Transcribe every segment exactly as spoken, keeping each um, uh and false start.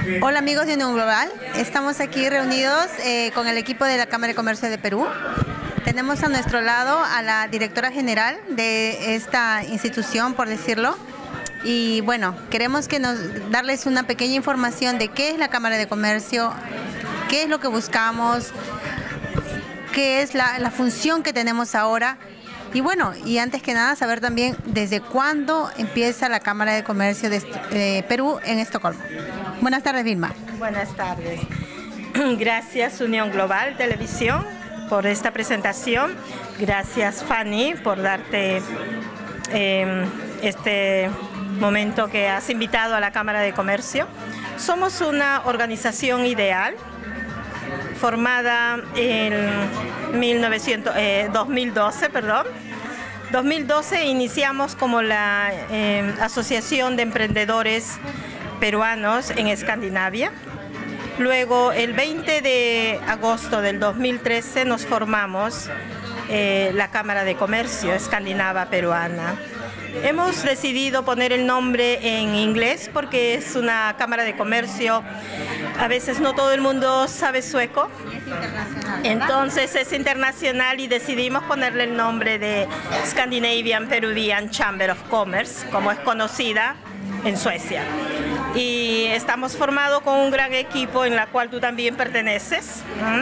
Hola amigos de Unión Global, estamos aquí reunidos eh, con el equipo de la Cámara de Comercio de Perú. Tenemos a nuestro lado a la directora general de esta institución, por decirlo. Y bueno, queremos que nos darles una pequeña información de qué es la Cámara de Comercio, qué es lo que buscamos, qué es la, la función que tenemos ahora. Y bueno, y antes que nada saber también desde cuándo empieza la Cámara de Comercio de, de Perú en Estocolmo. Buenas tardes, Vilma. Buenas tardes. Gracias Unión Global Televisión por esta presentación. Gracias Fanny por darte eh, este momento que has invitado a la Cámara de Comercio. Somos una organización ideal formada en mil novecientos, eh, dos mil doce, perdón. dos mil doce iniciamos como la eh, Asociación de Emprendedores Peruanos en Escandinavia. Luego, el veinte de agosto del dos mil trece, nos formamos eh, la Cámara de Comercio Escandinava Peruana. Hemos decidido poner el nombre en inglés porque es una cámara de comercio. A veces no todo el mundo sabe sueco. Entonces es internacional y decidimos ponerle el nombre de Scandinavian Peruvian Chamber of Commerce, como es conocida en Suecia. Y estamos formados con un gran equipo en la cual tú también perteneces.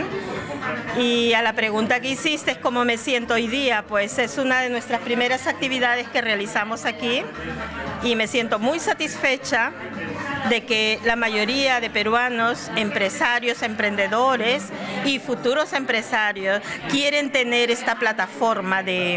¿Mm? Y a la pregunta que hiciste, ¿cómo me siento hoy día? Pues es una de nuestras primeras actividades que realizamos aquí y me siento muy satisfecha de que la mayoría de peruanos, empresarios, emprendedores y futuros empresarios quieren tener esta plataforma de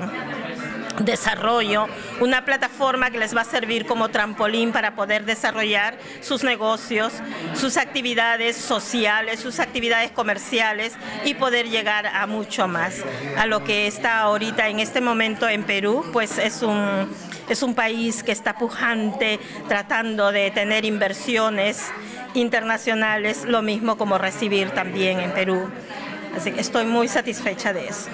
desarrollo, una plataforma que les va a servir como trampolín para poder desarrollar sus negocios, sus actividades sociales, sus actividades comerciales y poder llegar a mucho más. A lo que está ahorita en este momento en Perú, pues es un, es un país que está pujante, tratando de tener inversiones internacionales, lo mismo como recibir también en Perú. Así que estoy muy satisfecha de eso.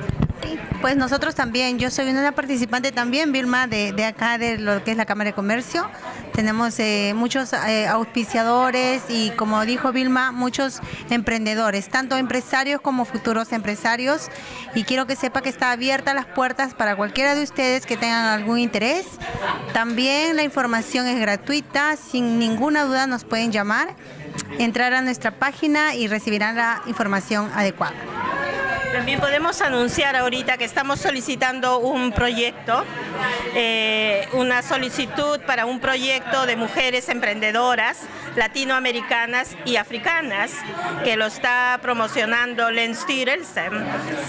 Pues nosotros también, yo soy una participante también, Vilma, de, de acá, de lo que es la Cámara de Comercio. Tenemos eh, muchos eh, auspiciadores y, como dijo Vilma, muchos emprendedores, tanto empresarios como futuros empresarios. Y quiero que sepa que está abierta las puertas para cualquiera de ustedes que tengan algún interés. También la información es gratuita, sin ninguna duda nos pueden llamar, entrar a nuestra página y recibirán la información adecuada. También podemos anunciar ahorita que estamos solicitando un proyecto, eh, una solicitud para un proyecto de mujeres emprendedoras latinoamericanas y africanas, que lo está promocionando Länsstyrelsen.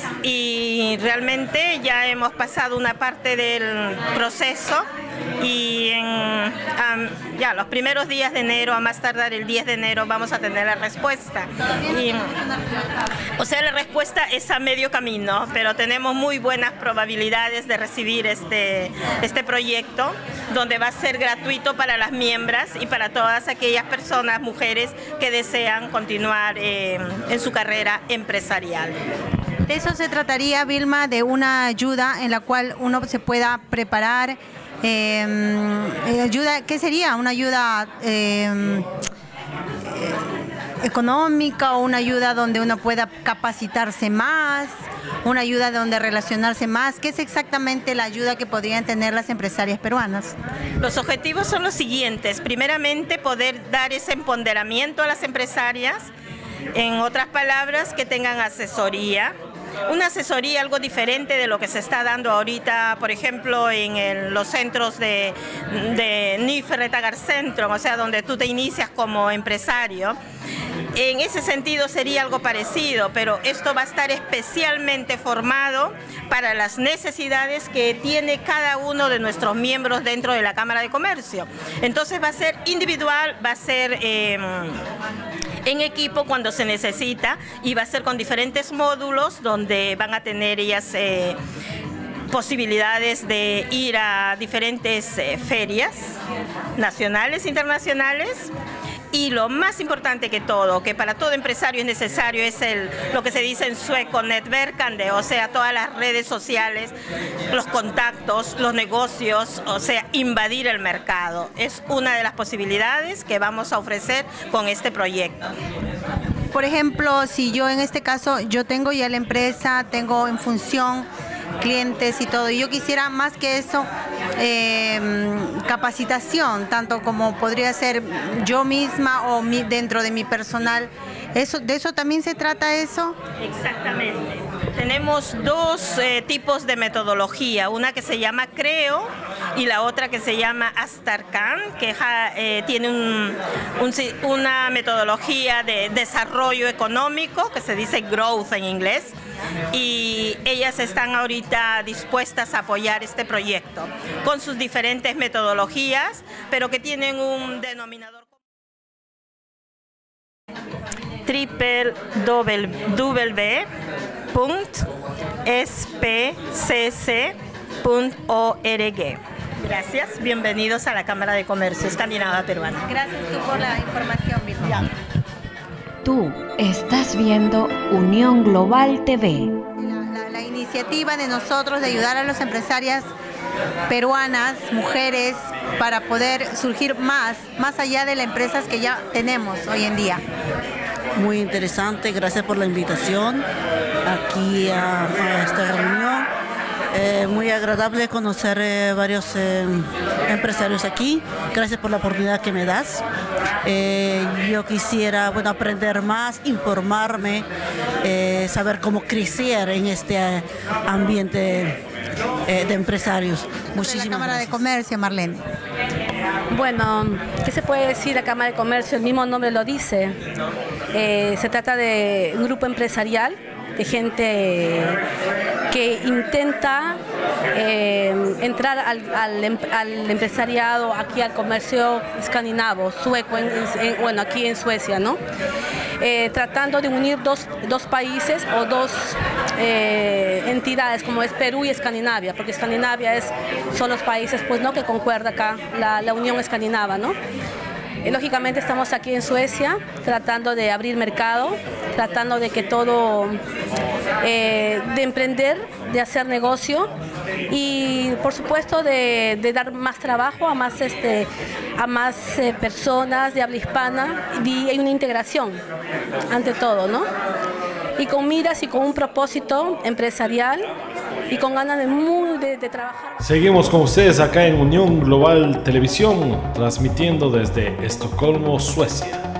Y realmente ya hemos pasado una parte del proceso y en um, ya los primeros días de enero, a más tardar el diez de enero, vamos a tener la respuesta. Y, o sea, la respuesta es a medio camino, pero tenemos muy buenas probabilidades de recibir este, este proyecto, donde va a ser gratuito para las miembros y para todas aquellas personas, mujeres, que desean continuar eh, en su carrera empresarial. De eso se trataría, Vilma, de una ayuda en la cual uno se pueda preparar. Eh, ayuda, ¿qué sería? ¿Una ayuda eh, económica o una ayuda donde uno pueda capacitarse más? ¿Una ayuda donde relacionarse más? ¿Qué es exactamente la ayuda que podrían tener las empresarias peruanas? Los objetivos son los siguientes. Primeramente, poder dar ese empoderamiento a las empresarias. En otras palabras, que tengan asesoría. Una asesoría algo diferente de lo que se está dando ahorita, por ejemplo, en el, los centros de, de Nyföretagarcentrum, o sea, donde tú te inicias como empresario. En ese sentido sería algo parecido, pero esto va a estar especialmente formado para las necesidades que tiene cada uno de nuestros miembros dentro de la Cámara de Comercio. Entonces va a ser individual, va a ser eh, en equipo cuando se necesita y va a ser con diferentes módulos donde van a tener ellas eh, posibilidades de ir a diferentes eh, ferias nacionales e internacionales. Y lo más importante que todo, que para todo empresario es necesario, es el, lo que se dice en sueco, nätverkande, o sea, todas las redes sociales, los contactos, los negocios, o sea, invadir el mercado. Es una de las posibilidades que vamos a ofrecer con este proyecto. Por ejemplo, si yo en este caso, yo tengo ya la empresa, tengo en función clientes y todo, y yo quisiera más que eso, eh, capacitación, tanto como podría ser yo misma o mi, dentro de mi personal. Eso, ¿de eso también se trata eso? Exactamente. Tenemos dos eh, tipos de metodología, una que se llama Creo y la otra que se llama Astarkan, que eh, tiene un, un, una metodología de desarrollo económico, que se dice growth en inglés, y ellas están ahorita dispuestas a apoyar este proyecto con sus diferentes metodologías, pero que tienen un denominador triple w punto s p c c punto org. Gracias, bienvenidos a la Cámara de Comercio Escandinava Peruana. Gracias tú por la información, Virginia. Tú estás viendo Unión Global T V. La, la, la iniciativa de nosotros de ayudar a las empresarias peruanas, mujeres, para poder surgir más, más allá de las empresas que ya tenemos hoy en día. Muy interesante, gracias por la invitación aquí a, a esta reunión. Eh, muy agradable conocer eh, varios eh, empresarios aquí. Gracias por la oportunidad que me das. Eh, yo quisiera, bueno, aprender más, informarme, eh, saber cómo crecer en este eh, ambiente eh, de empresarios. Muchísimas la Cámara gracias. de Comercio, Marlene. Bueno, ¿qué se puede decir? La Cámara de Comercio, el mismo nombre lo dice. Eh, se trata de un grupo empresarial, de gente que intenta eh, entrar al, al, al empresariado, aquí al comercio escandinavo, sueco, en, en, bueno, aquí en Suecia, ¿no? Eh, tratando de unir dos, dos países o dos eh, entidades, como es Perú y Escandinavia, porque Escandinavia es, son los países pues, ¿no? que concuerda acá la, la Unión Escandinava, ¿no? Eh, lógicamente estamos aquí en Suecia tratando de abrir mercado, tratando de que todo, eh, de emprender, de hacer negocio y por supuesto de, de dar más trabajo a más, este, a más eh, personas de habla hispana y hay una integración ante todo, ¿no? Y con miras y con un propósito empresarial y con ganas de, muy, de, de trabajar. Seguimos con ustedes acá en Unión Global Televisión, transmitiendo desde Estocolmo, Suecia.